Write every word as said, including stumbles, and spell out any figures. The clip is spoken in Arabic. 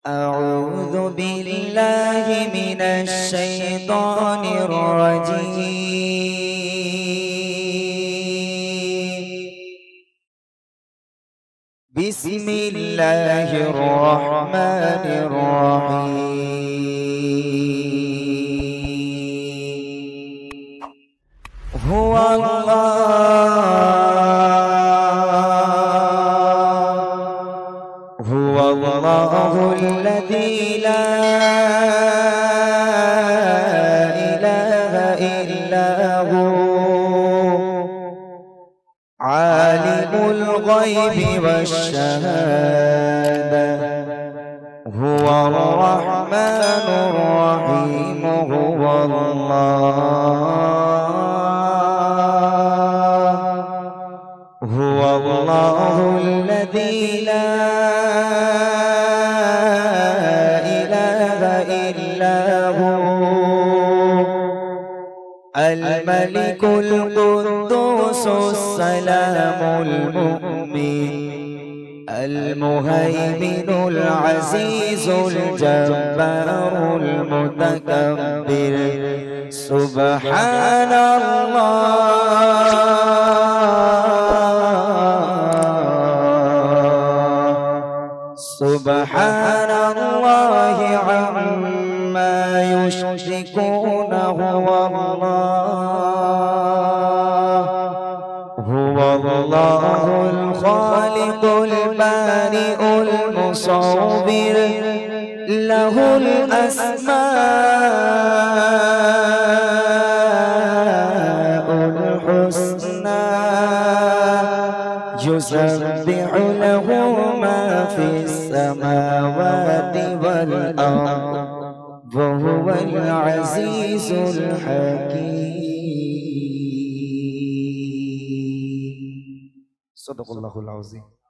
أعوذ بالله من الشيطان الرجيم. بسم الله الرحمن الرحيم. هو الله هو الله الذي لا إله إلا هو عالم الغيب والشهادة هو الرحمن الرحيم. هو الله هو الله الذي لا إله إلا هو الملك القدوس السلام المؤمن المهيمن العزيز الجبار المتكبر. سبحان الله سبحان الله عما يشركون. هو الله هو الله الخالق البارئ المصور له الأسماء الحسنى يسبح له ما في السماوات والأرض وهو العزيز الحكيم. صدق الله العظيم.